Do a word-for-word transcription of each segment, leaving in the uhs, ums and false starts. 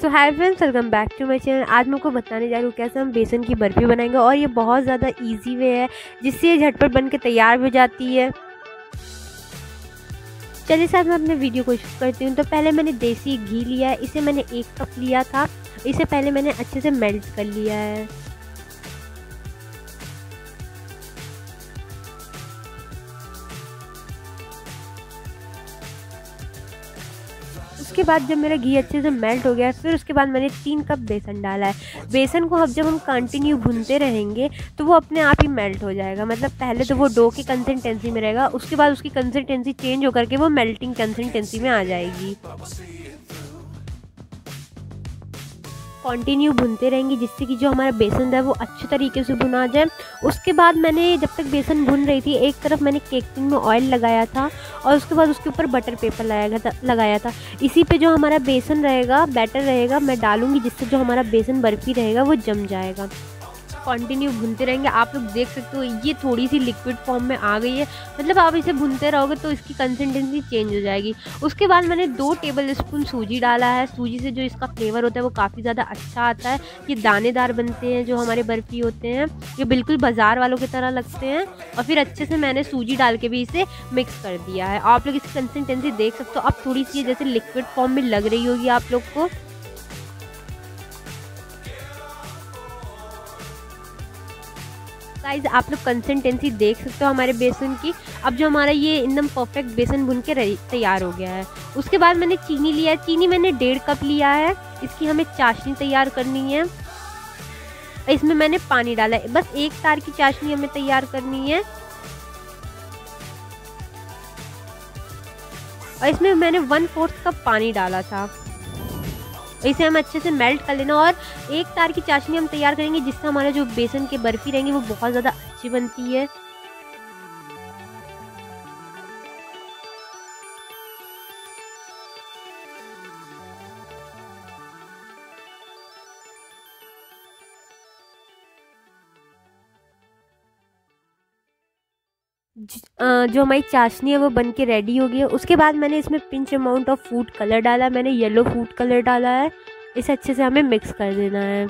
So hi friends, welcome back to my channel. आज मैं आपको बताने जा रही हूँ कैसे हम बेसन की बर्फ़ी बनाएंगे और ये बहुत ज़्यादा इजी वे है जिससे ये झटपट बन के तैयार हो जाती है। चलिए साथ में अपने वीडियो को शुरू करती हूँ। तो पहले मैंने देसी घी लिया है, इसे मैंने एक कप लिया था। इसे पहले मैंने अच्छे से मेल्ट कर लिया है। उसके बाद जब मेरा घी अच्छे से मेल्ट हो गया फिर उसके बाद मैंने तीन कप बेसन डाला है। बेसन को अब जब हम कंटिन्यू भूनते रहेंगे तो वो अपने आप ही मेल्ट हो जाएगा। मतलब पहले तो वो डो की कंसिस्टेंसी में रहेगा, उसके बाद उसकी कंसिस्टेंसी चेंज होकर के वो मेल्टिंग कंसिस्टेंसी में आ जाएगी। कंटिन्यू भूनते रहेंगे जिससे कि जो हमारा बेसन है वो अच्छे तरीके से भुना जाए। उसके बाद मैंने जब तक बेसन भुन रही थी एक तरफ मैंने केक टिन में ऑयल लगाया था और उसके बाद उसके ऊपर बटर पेपर लगाया था लगाया था इसी पे जो हमारा बेसन रहेगा, बैटर रहेगा, मैं डालूंगी जिससे जो हमारा बेसन बर्फ़ी रहेगा वो जम जाएगा। कंटिन्यू भूनते रहेंगे। आप लोग देख सकते हो ये थोड़ी सी लिक्विड फॉर्म में आ गई है। मतलब आप इसे भूनते रहोगे तो इसकी कंसिस्टेंसी चेंज हो जाएगी। उसके बाद मैंने दो टेबल स्पून सूजी डाला है। सूजी से जो इसका फ्लेवर होता है वो काफ़ी ज़्यादा अच्छा आता है। ये दानेदार बनते हैं जो हमारे बर्फ़ी होते हैं, ये बिल्कुल बाज़ार वालों की तरह लगते हैं। और फिर अच्छे से मैंने सूजी डाल के भी इसे मिक्स कर दिया है। आप लोग इसकी कंसिस्टेंसी देख सकते हो। अब थोड़ी सी जैसे लिक्विड फॉर्म में लग रही होगी आप लोग को। गाइस आप लोग कंसिस्टेंसी देख सकते हो हमारे बेसन की। अब जो हमारा ये एकदम परफेक्ट बेसन भुन के तैयार हो गया है। उसके बाद मैंने चीनी लिया है। चीनी मैंने डेढ़ कप लिया है। इसकी हमें चाशनी तैयार करनी है। इसमें मैंने पानी डाला है। बस एक तार की चाशनी हमें तैयार करनी है। और इसमें मैंने वन फोर्थ कप पानी डाला था। इसे हम अच्छे से मेल्ट कर लेना और एक तार की चाशनी हम तैयार करेंगे जिससे हमारा जो बेसन की बर्फ़ी रहेंगी वो बहुत ज़्यादा अच्छी बनती है। जो हमारी चाशनी है वो बन के रेडी हो गई है। उसके बाद मैंने इसमें pinch amount of food colour डाला है। मैंने येलो फूड कलर डाला है। इसे अच्छे से हमें मिक्स कर देना है।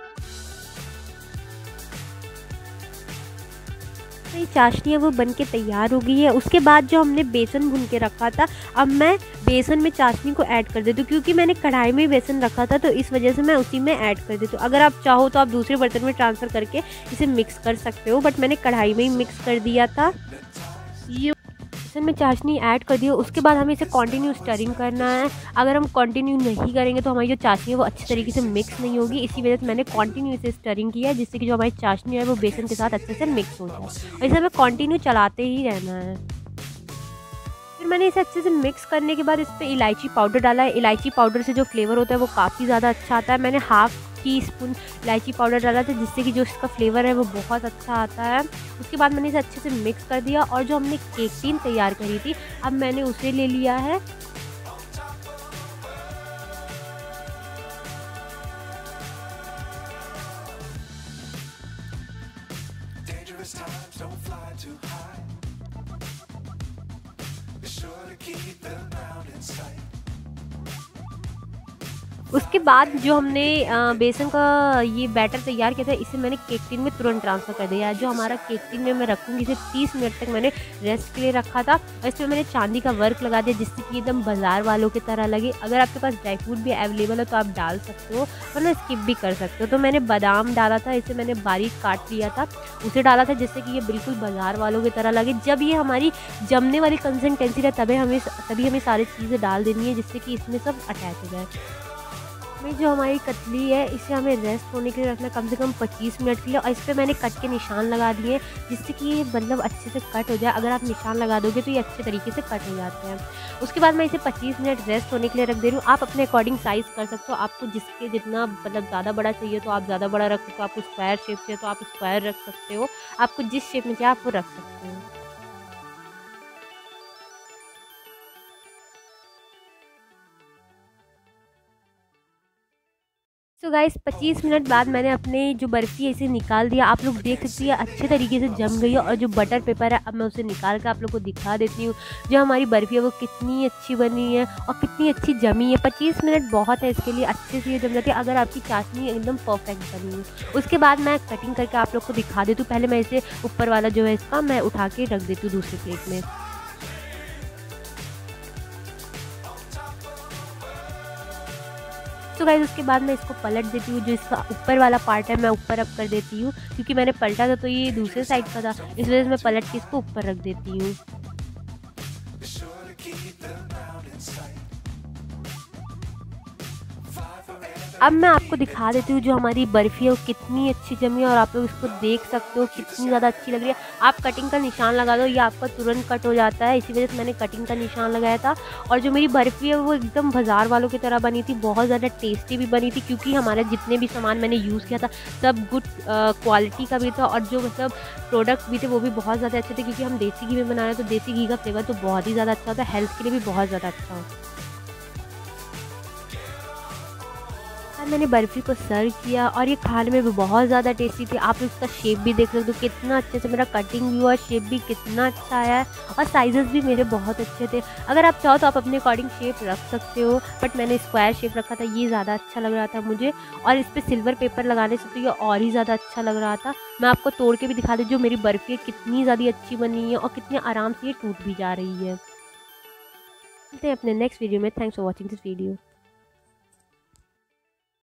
ये चाशनी है वो बन के तैयार हो गई है। उसके बाद जो हमने बेसन भून के रखा था अब मैं बेसन में चाशनी को ऐड कर देती हूँ। क्योंकि मैंने कढ़ाई में बेसन रखा था तो इस वजह से मैं उसी में ऐड कर देती हूँ। अगर आप चाहो तो आप दूसरे बर्तन में ट्रांसफ़र करके इसे मिक्स कर सकते हो, बट मैंने कढ़ाई में ही मिक्स कर दिया था। ये बेसन में चाशनी ऐड कर दी। उसके बाद हमें इसे कंटिन्यू स्टरिंग करना है। अगर हम कंटिन्यू नहीं करेंगे तो हमारी जो चाशनी है वो अच्छी तरीके से मिक्स नहीं होगी। इसी वजह से मैंने कंटिन्यू इसे स्टरिंग किया है जिससे कि जो हमारी चाशनी है वो बेसन के साथ अच्छे से मिक्स हो जाए। और इसे हमें कंटिन्यू चलाते ही रहना है। फिर मैंने इसे अच्छे से मिक्स करने के बाद इस पर इलायची पाउडर डाला है। इलायची पाउडर से जो फ्लेवर होता है वो काफ़ी ज़्यादा अच्छा आता है। मैंने हाफ़ टी स्पून इलायची पाउडर डाला था जिससे कि जो इसका फ्लेवर है वो बहुत अच्छा आता है। उसके बाद मैंने इसे अच्छे से मिक्स कर दिया और जो हमने केक टिन तैयार करी थी अब मैंने उसे ले लिया है। उसके बाद जो हमने बेसन का ये बैटर तैयार किया था इसे मैंने केक टिन में तुरंत ट्रांसफ़र कर दिया है। जो हमारा केक टिन में मैं रखूँगी इसे तीस मिनट तक मैंने रेस्ट के लिए रखा था। और इसमें मैंने चांदी का वर्क लगा दिया जिससे कि एकदम बाज़ार वालों की तरह लगे। अगर आपके पास ड्राई फ्रूट भी अवेलेबल है तो आप डाल सकते हो, वरना स्किप भी कर सकते हो। तो मैंने बादाम डाला था, इसे मैंने बारीक काट लिया था, उसे डाला था जिससे कि ये बिल्कुल बाज़ार वालों की तरह लगे। जब ये हमारी जमने वाली कंसिस्टेंसी है तभी हमें तभी हमें सारी चीज़ें डाल देनी है जिससे कि इसमें सब अटैच हो जाए। में जो हमारी कतली है इसे हमें रेस्ट होने के लिए रखना कम से कम पच्चीस मिनट के लिए। और इस पर मैंने कट के निशान लगा दिए जिससे कि ये मतलब अच्छे से कट हो जाए। अगर आप निशान लगा दोगे तो ये अच्छे तरीके से कट हो जाते हैं। उसके बाद मैं इसे पच्चीस मिनट रेस्ट होने के लिए रख दे रही हूँ। आप अपने अकॉर्डिंग साइज़ कर सकते हो। आपको जिसके जितना मतलब ज़्यादा बड़ा चाहिए तो आप ज़्यादा बड़ा रख सकते हो। आपको स्क्वायर शेप चाहिए तो आप स्क्वायर रख सकते हो। आपको जिस शेप में चाहिए आप वो रख सकते हो। सो गाइस पच्चीस मिनट बाद मैंने अपने जो बर्फ़ी है इसे निकाल दिया। आप लोग देख सकते हैं अच्छे तरीके से जम गई है और जो बटर पेपर है अब मैं उसे निकाल कर आप लोग को दिखा देती हूँ। जो हमारी बर्फ़ी है वो कितनी अच्छी बनी है और कितनी अच्छी जमी है। पच्चीस मिनट बहुत है इसके लिए, अच्छे से ये जम जाती है अगर आपकी चाशनी एकदम परफेक्ट बनी है। उसके बाद मैं कटिंग करके आप लोग को दिखा देती हूँ। पहले मैं इसे ऊपर वाला जो है इसका मैं उठा के रख देती हूँ दूसरी प्लेट में। तो गाइस उसके बाद मैं इसको पलट देती हूँ। जो इसका ऊपर वाला पार्ट है मैं ऊपर अप कर देती हूँ, क्योंकि मैंने पलटा था तो ये दूसरे साइड का था, इस वजह से मैं पलट के इसको ऊपर रख देती हूँ। अब मैं आपको दिखा देती हूँ जो हमारी बर्फ़ी है वो कितनी अच्छी जमी है और आप लोग इसको देख सकते हो कितनी ज़्यादा अच्छी लग रही है। आप कटिंग का निशान लगा दो, ये आपका तुरंत कट हो जाता है, इसी वजह से मैंने कटिंग का निशान लगाया था। और जो मेरी बर्फ़ी है वो एकदम बाज़ार वालों की तरह बनी थी, बहुत ज़्यादा टेस्टी भी बनी थी, क्योंकि हमारे जितने भी सामान मैंने यूज़ किया था सब गुड क्वालिटी का भी था और जो मतलब प्रोडक्ट भी थे वो भी बहुत ज़्यादा अच्छे थे, क्योंकि हम देसी घी में बना रहे हैं तो देसी घी का फ्लेवर तो बहुत ही ज़्यादा अच्छा होता है, हेल्थ के लिए भी बहुत ज़्यादा अच्छा होता है। और मैंने बर्फ़ी को सर्व किया और ये खाने में भी बहुत ज़्यादा टेस्टी थी। आप इसका शेप भी देख सकते हो कितना अच्छे से मेरा कटिंग भी हुआ, शेप भी कितना अच्छा आया है और साइज़ेस भी मेरे बहुत अच्छे थे। अगर आप चाहो तो आप अपने अकॉर्डिंग शेप रख सकते हो, बट मैंने स्क्वायर शेप रखा था, ये ज़्यादा अच्छा लग रहा था मुझे। और इस पर सिल्वर पेपर लगाने से तो ये और ही ज़्यादा अच्छा लग रहा था। मैं आपको तोड़ के भी दिखा दूँ जो मेरी बर्फ़ी है कितनी ज़्यादा अच्छी बनी है और कितनी आराम से ये टूट भी जा रही है। मिलते हैं अपने नेक्स्ट वीडियो में। Thanks for watching this video.